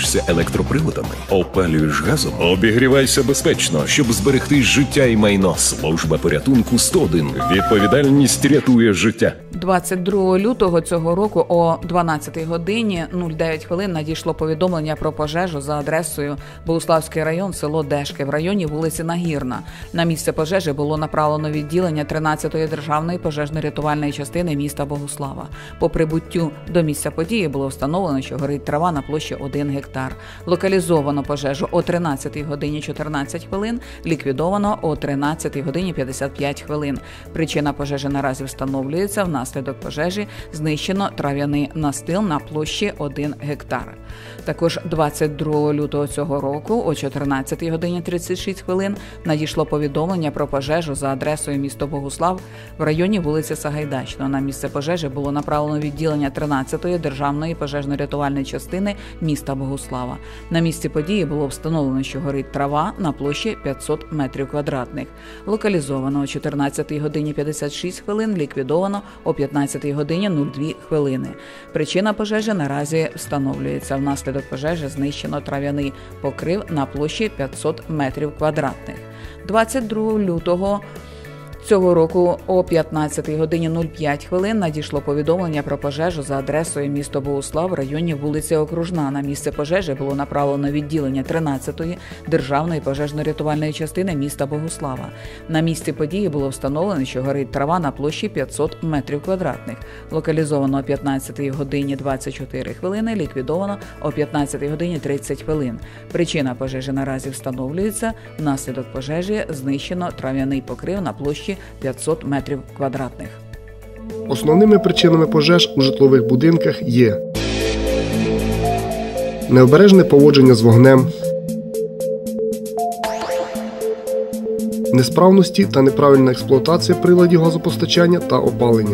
Користуєшся електроприладами? Опалюєш газом? Обігрівайся безпечно, щоб зберегти життя і майно. Служба порятунку 101. Відповідальність рятує життя. 22 лютого цього року о 12 годині 09 хвилин надійшло повідомлення про пожежу за адресою Богуславський район, село Дешки, в районі вулиці Нагірна. На місце пожежі було направлено відділення 13-ї державної пожежно-рятувальної частини міста Богуслава. По прибуттю до місця події було встановлено, що горить трава на площі 1 гектар. Локалізовано пожежу о 13 годині 14 хвилин, ліквідовано о 13 годині 55 хвилин. Причина пожежі наразі встановлюється. Внаслідок пожежі знищено трав'яний настил на площі 1 гектар. Також 22 лютого цього року о 14 годині 36 хвилин надійшло повідомлення про пожежу за адресою місто Богуслав в районі вулиці Сагайдачного. На місце пожежі було направлено відділення 13-ї державної пожежно-рятувальної частини міста Богуслава. На місці події було встановлено, що горить трава на площі 500 метрів квадратних. Локалізовано о 14 годині 56 хвилин, ліквідовано о 15 годині 02 хвилини. Причина пожежі наразі встановлюється. Внаслідок пожежі знищено трав'яний покрив на площі 500 метрів квадратних. 22 лютого цього року о 15 годині 05 хвилин надійшло повідомлення про пожежу за адресою місто Богуслав в районі вулиці Окружна. На місце пожежі було направлено відділення 13-ї державної пожежно-рятувальної частини міста Богуслава. На місці події було встановлено, що горить трава на площі 500 метрів квадратних. Локалізовано о 15 годині 24 хвилини, ліквідовано о 15 годині 30 хвилин. Причина пожежі наразі встановлюється. Внаслідок пожежі знищено трав'яний покрив на площі 500 метрів квадратних. Основними причинами пожеж у житлових будинках є необережне поводження з вогнем, несправності та неправильна експлуатація приладів газопостачання та опалення,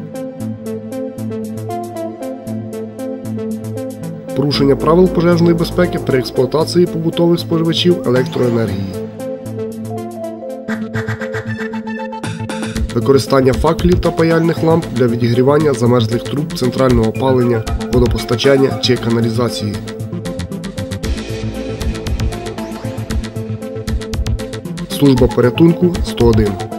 порушення правил пожежної безпеки при експлуатації побутових споживачів електроенергії, використання факелів та паяльних ламп для відігрівання замерзлих труб центрального опалення, водопостачання чи каналізації. Служба порятунку 101.